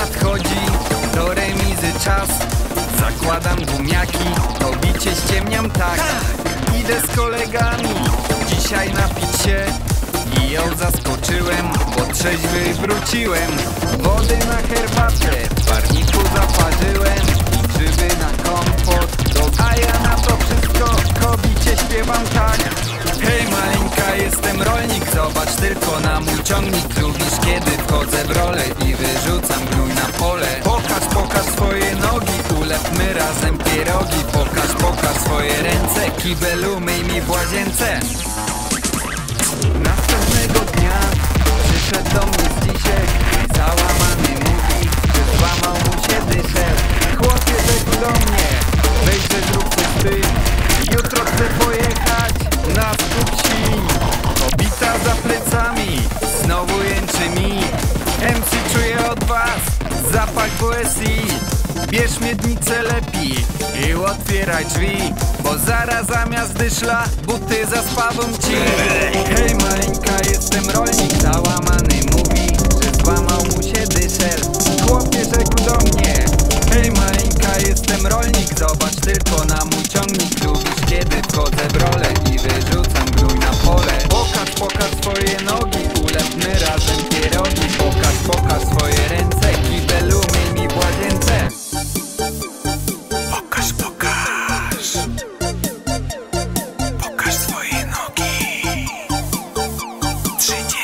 nadchodzi, do remizy czas. Zakładam gumiaki, to bicie ściemniam tak. Idę z kolegami, dzisiaj napić się. I ją zaskoczyłem, bo trzeźwy wróciłem. Wody na herbatę, w parniku zaparzyłem. I grzyby na kompot, a ja na to wszystko kobicie śpiewam tak. Hej maleńka, jestem rolnik, zobacz tylko na mój ciągnik. Lubisz kiedy wchodzę w rolę i wyrzucam gnój na pole. Pokaż swoje nogi, ulepmy razem pierogi. Pokaż swoje ręce, kibel umyj mi w łazience. Następnego dnia przyszedł do mnie Zdzisiek i załamany mówi, że złamał mu się dyszel. Chłopie, rzekł do mnie, weź że zrób coś ty. Jutro chcę pojechać na skup świń. Kobita za plecami znowu jęczy mi. MC czuję od was zapach WSI. Bierz miednicę lepiej i otwieraj drzwi, bo zaraz zamiast dyszla buty zaspawą ci. Hej maleńka, jestem rolnik, załamany mówi, że złamał mu się dyszel. Chłopie, rzekł do mnie, hej maleńka, jestem rolnik, zobacz tylko na mój ciągnik. Lubisz kiedy wchodzę w rolę i wyrzucam gnój na pole. Pokaż swoje nogi, ulepmy razem pierogi. Pokaż swoje ręce, kibel umyj mi w łazience. Pokaż swoje nogi. 30.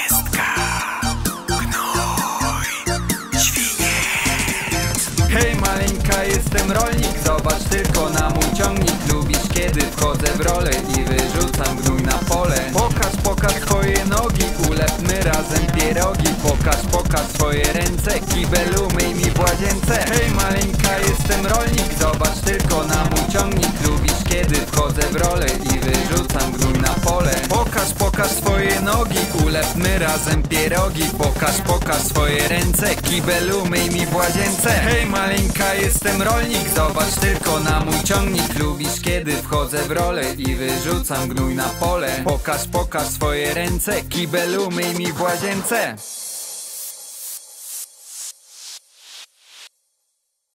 Gnój. Świniec. Hej maleńka, jestem rolnik, zobacz tylko na mój ciągnik. Lubisz kiedy wchodzę w rolę i wyrzucam gnój na pole. Pokaż swoje nogi, ulepmy razem pierogi. Pokaż swoje ręce, kibel umyj mi w łazience. Hej maleńka, jestem rolnik, zobacz tylko na mój ciągnik. Lubisz kiedy wchodzę w rolę i wyrzucam gnój na pole. Pokaż swoje nogi, ulepmy razem pierogi. Pokaż swoje ręce, kibel umyj mi w łazience. Hej maleńka, jestem rolnik, zobacz tylko na mój ciągnik. Lubisz kiedy wchodzę w rolę i wyrzucam gnój na pole. Pokaż swoje ręce, kibel umyj mi w łazience.